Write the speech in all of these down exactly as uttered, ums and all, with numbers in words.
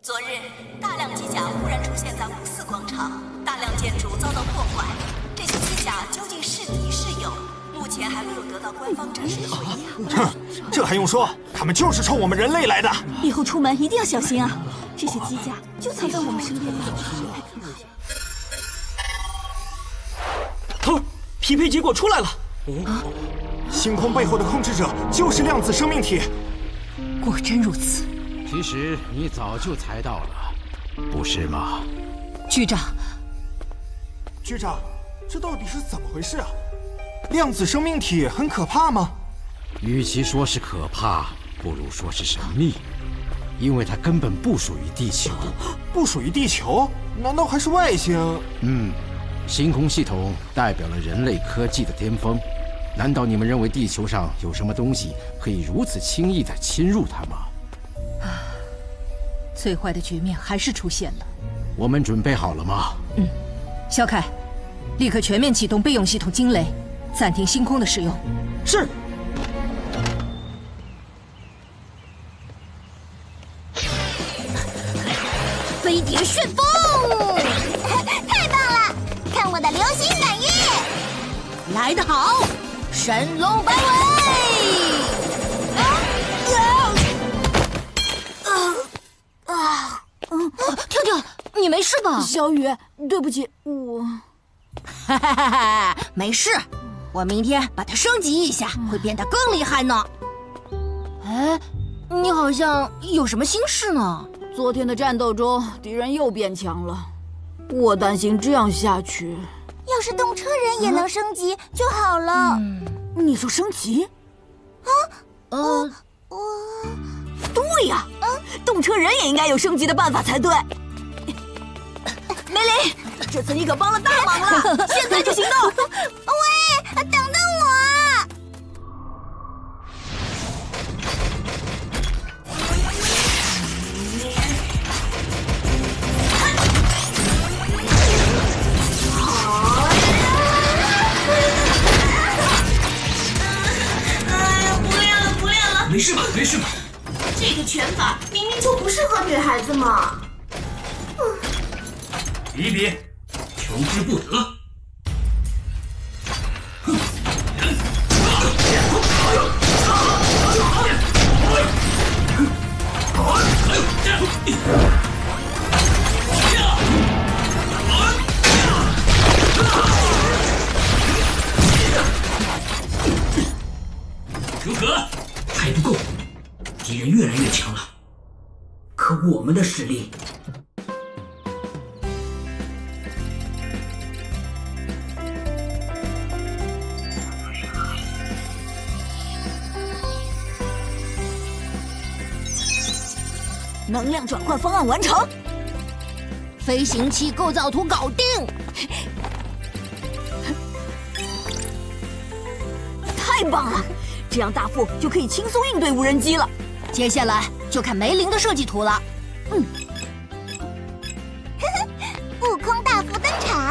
昨日，大量机甲忽然出现在五四广场，大量建筑遭到破坏。这些机甲究竟是敌是友？目前还没有得到官方正式的回应。 哼，这还用说？他们就是冲我们人类来的。 以后出门一定要小心啊！这些机甲就藏在我们身边呢。 头，匹配结果出来了。 啊！星空背后的控制者就是量子生命体。 果真如此。 其实你早就猜到了，不是吗？ 局长， 局长，这到底是怎么回事啊？量子生命体很可怕吗？ 与其说是可怕，不如说是神秘，因为它根本不属于地球。 不属于地球？难道还是外星？ 嗯，星空系统代表了人类科技的巅峰。难道你们认为地球上有什么东西可以如此轻易地侵入它吗？ 最坏的局面还是出现了。 我们准备好了吗？ 嗯，小凯，立刻全面启动备用系统惊雷，暂停星空的使用。 是。 飞碟旋风， 太棒了！看我的流星闪月！ 来得好，神龙摆尾！啊啊！ 啊，嗯，跳跳，你没事吧？ 小雨，对不起，我…… 哈哈哈哈，没事，我明天把它升级一下，会变得更厉害呢。哎，你好像有什么心事呢？ 昨天的战斗中，敌人又变强了，我担心这样下去， 要是动车人也能升级就好了。 嗯、你说升级？ 啊？呃，我…… 对呀，嗯，动车人也应该有升级的办法才对。梅林，这次你可帮了大忙了，现在就行动！ 喂，等等我！ 哎呀，不练了，不练了！ 没事吧？没事吧？ 这个拳法明明就不适合女孩子嘛！ 比比，求之不得。哼！如何？还不够。 敌人越来越强了，可我们的实力…… 能量转换方案完成， 飞行器构造图搞定， 太棒了！这样大副就可以轻松应对无人机了。 接下来就看梅林的设计图了。嗯， 呵呵，悟空大副登场。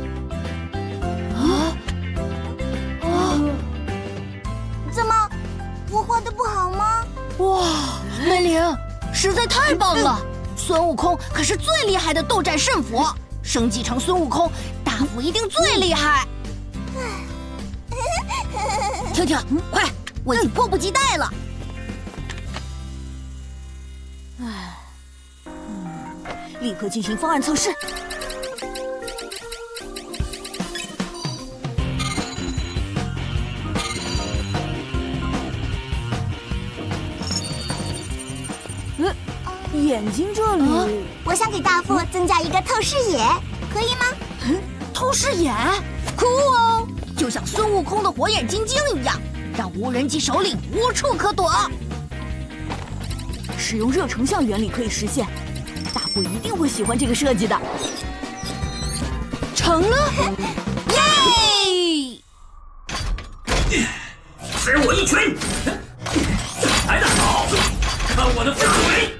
啊啊！ 怎么，我画的不好吗？ 哇，梅林实在太棒了！孙悟空可是最厉害的斗战胜佛，升级成孙悟空，大副一定最厉害。跳跳，快，我已经迫不及待了。 唉，嗯，立刻进行方案测试。嗯，眼睛这里，啊、 我想给大副增加一个透视眼，可以吗？ 嗯，透视眼，酷哦，就像孙悟空的火眼金睛一样，让无人机首领无处可躲。 使用热成像原理可以实现，大副一定会喜欢这个设计的。成了， 耶！ 吃我一拳！来得好，看我的范围！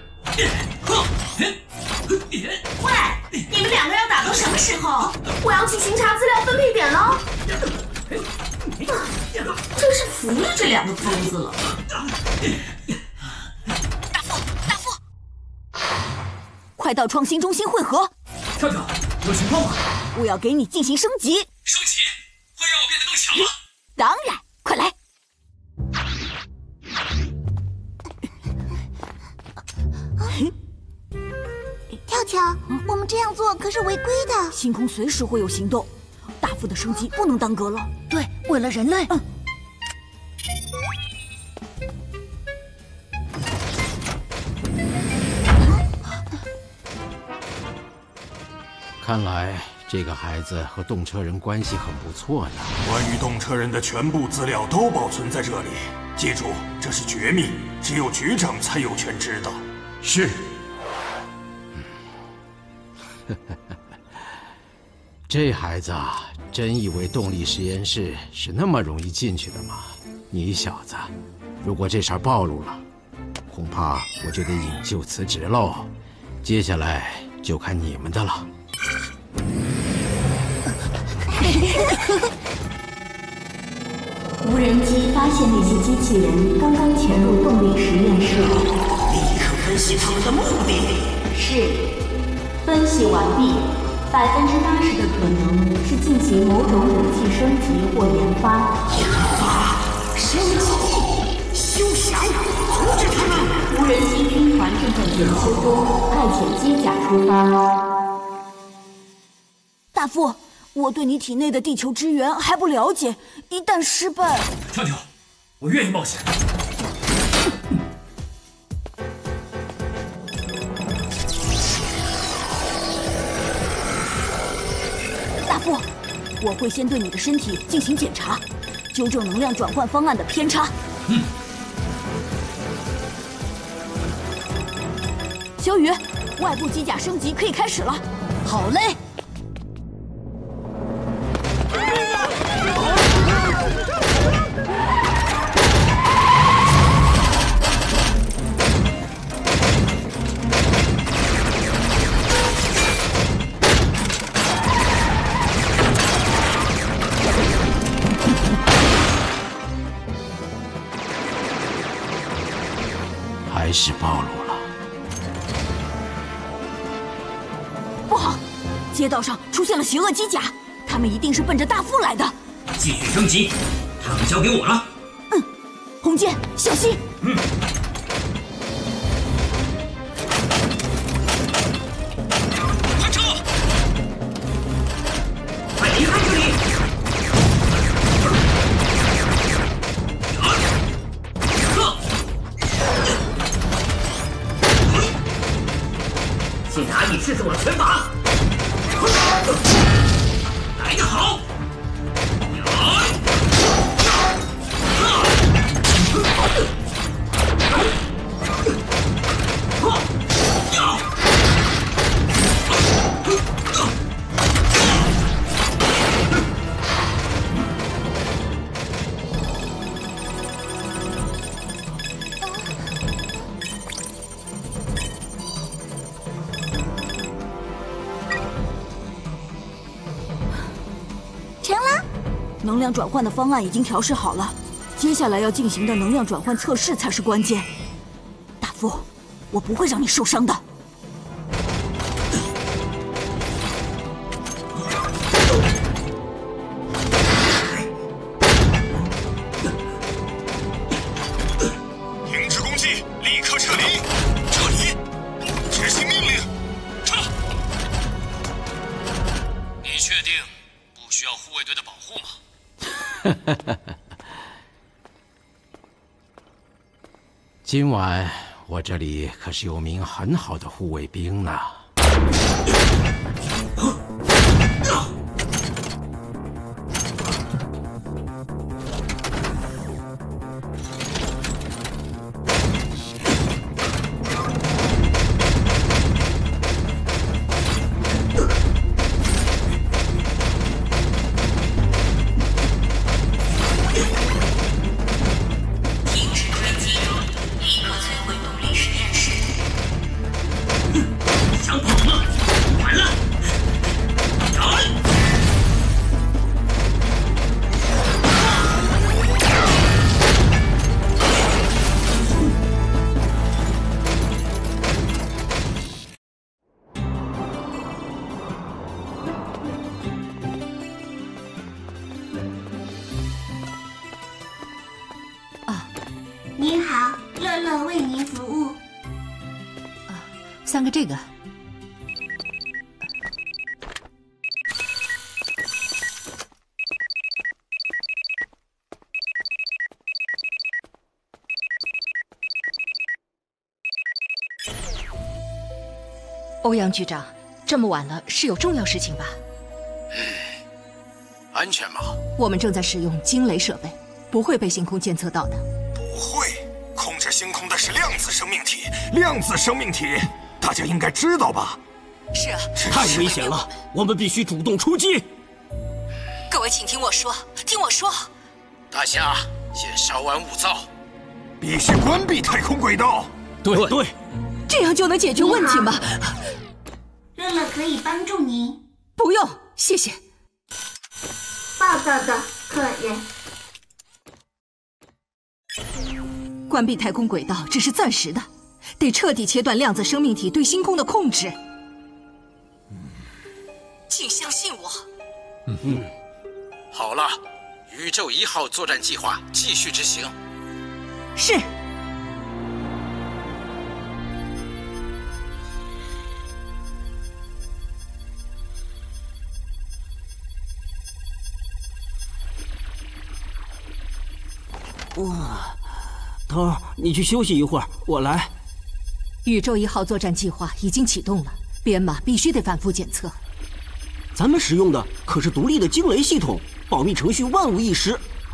喂，你们两个要打到什么时候？我要去巡查资料分配点了。真是服了这两个疯子了。 快到创新中心汇合。 跳跳，有情况吗？ 我要给你进行升级。 升级会让我变得更强吗？ 当然，快来。 跳跳，我们这样做可是违规的。 星空随时会有行动，大副的升级不能耽搁了。 对，为了人类。 嗯。 看来这个孩子和动车人关系很不错呢。 关于动车人的全部资料都保存在这里，记住，这是绝密，只有局长才有权知道。 是。这孩子啊，真以为动力实验室是那么容易进去的吗？你小子，如果这事儿暴露了，恐怕我就得引咎辞职喽。接下来就看你们的了。 无人机发现那些机器人刚刚潜入动力实验室， 立刻分析他们的目的。 是，分析完毕。百分之八十的可能是进行某种武器升级或研发。 研发、升级、休想！阻止他们！ 无人机军团正在检修中，派遣机甲出发。 大副，我对你体内的地球之源还不了解，一旦失败…… 跳跳，我愿意冒险。 大副，我会先对你的身体进行检查，纠正能量转换方案的偏差。 嗯。 小雨，外部机甲升级可以开始了。 好嘞。 还是暴露了。 不好，街道上出现了邪恶机甲，他们一定是奔着大副来的。 继续升级，他们交给我了。 嗯，红剑，小心。 嗯。快撤！快离开这里！先拿你试试我的拳法，来得好！ 能量转换的方案已经调试好了，接下来要进行的能量转换测试才是关键。大副，我不会让你受伤的。 停止攻击，立刻撤离！撤离！执行命令！撤！ 你确定不需要护卫队的保护吗？ 今晚我这里可是有名很好的护卫兵呢。 想跑吗？完了！ 三个这个。欧阳局长，这么晚了，是有重要事情吧？ 安全吗？ 我们正在使用惊雷设备，不会被星空监测到的。 不会，控制星空的是量子生命体，量子生命体，大家应该知道吧？ 是啊， 太危险了，我们必须主动出击。 各位，请听我说，听我说。 大侠，先稍安勿躁， 必须关闭太空轨道。 对对， 这样就能解决问题吗？ 乐乐可以帮助您。 不用，谢谢。 报道的客人。 关闭太空轨道只是暂时的，得彻底切断量子生命体对星空的控制。请相信我。 嗯嗯，好了，宇宙一号作战计划继续执行。 是。 哇，头儿，你去休息一会儿，我来。 宇宙一号作战计划已经启动了，编码必须得反复检测。 咱们使用的可是独立的惊雷系统，保密程序万无一失。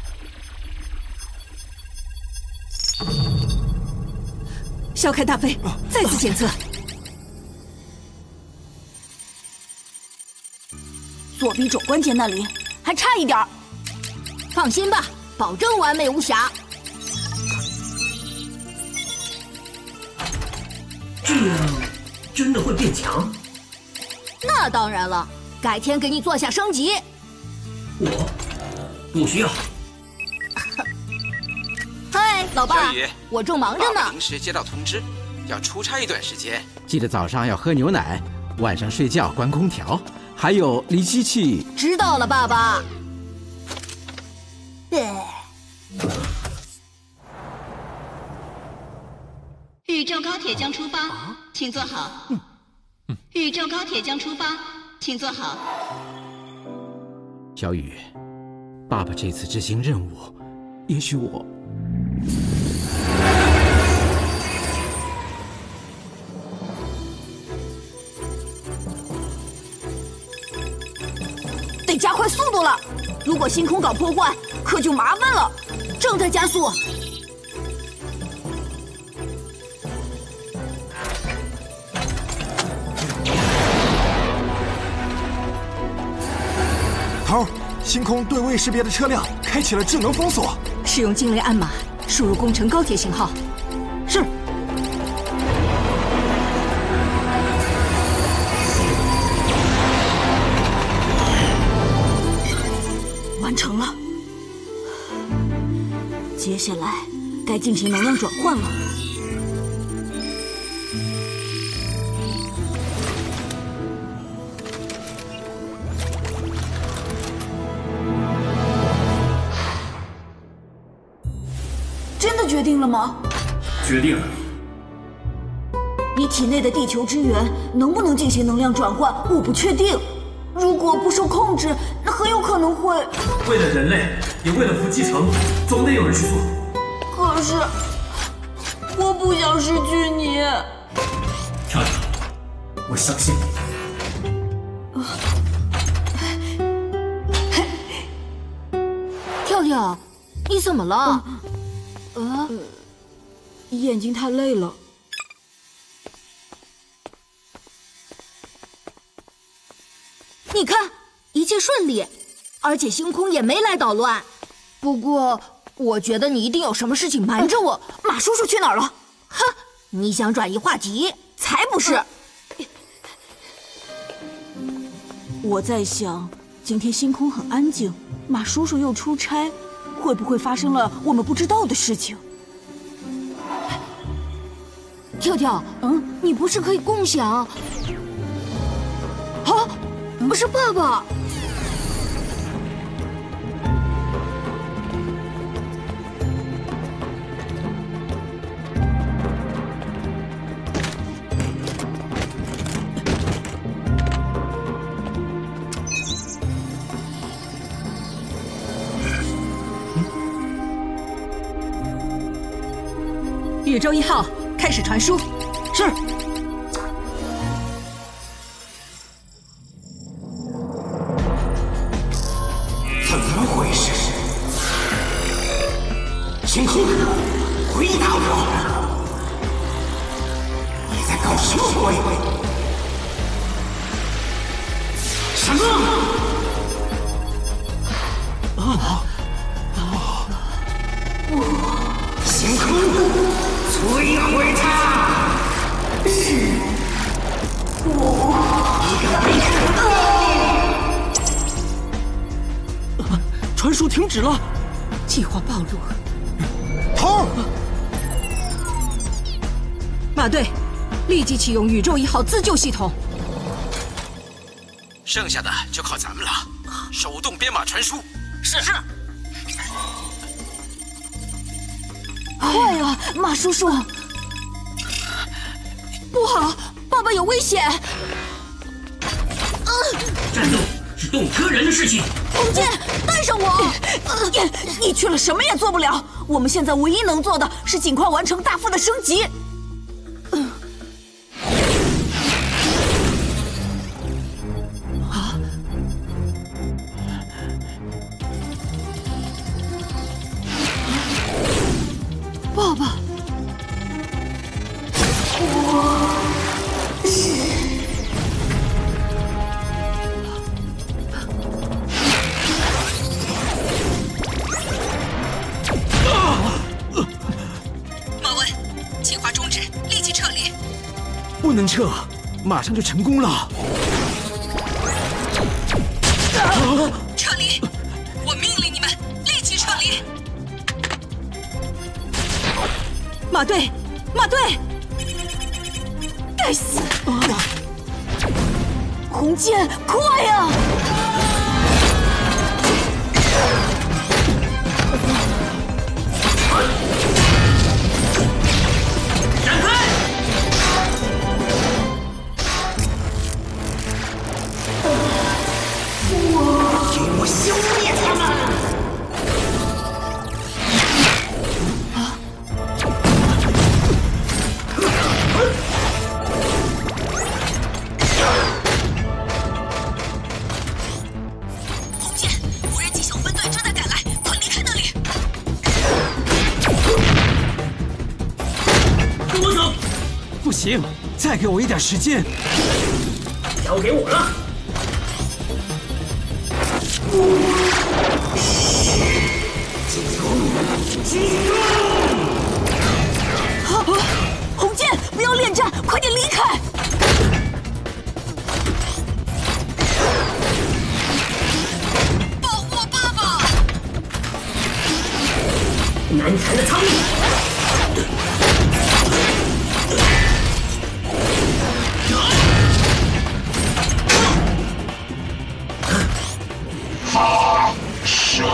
小凯大飞，再次检测。 左臂肘关节那里还差一点儿。 放心吧，保证完美无瑕。 这样真的会变强？ 那当然了，改天给你做下升级。 我不需要。 嗨，老爸， 小雨， 我正忙着呢。 临时接到通知，要出差一段时间， 记得早上要喝牛奶，晚上睡觉关空调，还有离机器。 知道了，爸爸。 宇宙高铁将出发，请坐好。嗯嗯、宇宙高铁将出发，请坐好。 小雨，爸爸这次执行任务，也许我…… 得加快速度了，如果星空搞破坏，可就麻烦了。正在加速。 头，星空对未识别的车辆开启了智能封锁， 使用惊雷暗码输入工程高铁型号。 是。 完成了，接下来该进行能量转换了。真的决定了吗？ 决定了。 你体内的地球之源能不能进行能量转换，我不确定。如果不受控制，那很有可能会…… 为了人类，也为了福继承，总得有人去做。 可是，我不想失去你。 跳跳，我相信你。 跳跳，你怎么了？啊、 呃，眼睛太累了。 你看，一切顺利，而且星空也没来捣乱。不过，我觉得你一定有什么事情瞒着我。 马叔叔去哪儿了？ 哼，你想转移话题？ 才不是！我在想，今天星空很安静，马叔叔又出差，会不会发生了我们不知道的事情？ 跳跳，嗯，你不是可以共享？啊！不是爸爸。 宇宙一号开始传输。 是。 怎么回事？星空，回答我！你在搞什么鬼？什么？啊！星空，摧毁它！是我一个被捕的。 传输停止了， 计划暴露。 头， 马队，立即启用宇宙一号自救系统。 剩下的就靠咱们了，手动编码传输。 是是。 快啊，马叔叔！不好，爸爸有危险！ 战斗是动车人的事情。 红剑，带上我！你你去了什么也做不了。我们现在唯一能做的是尽快完成大副的升级。啊！爸爸， 我是。 马文，计划终止，立即撤离。 不能撤，马上就成功了。 啊、撤离！我命令你们立即撤离。马队，马队！ 该死！啊、红剑，快呀！ 闪开！ 给我消灭他们！ 红剑，无人机小分队正在赶来，快离开那里！ 跟我走！ 不行，再给我一点时间。 交给我了。 进攻！进攻！ 啊！红剑，不要恋战，快点离开！ 保护我爸爸！ 难缠的苍蝇！ 发射！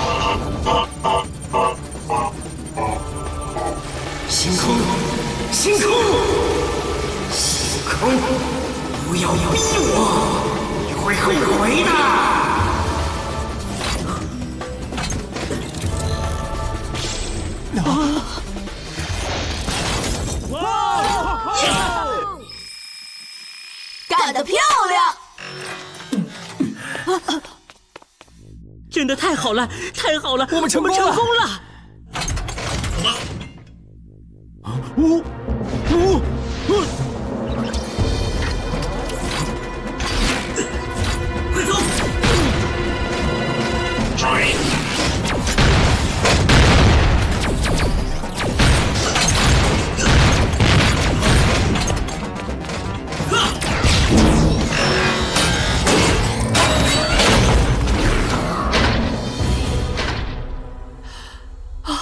星空，星空，星空！不要逼我，你会后悔的。 啊！干得漂亮！ 啊！真的太好了，太好了， 我们成功了！ 我们成功了！ 走吧。 呜呜呜！ 快走！ 追！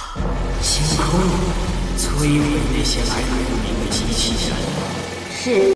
摧毁那些来路不明的机器人。 是。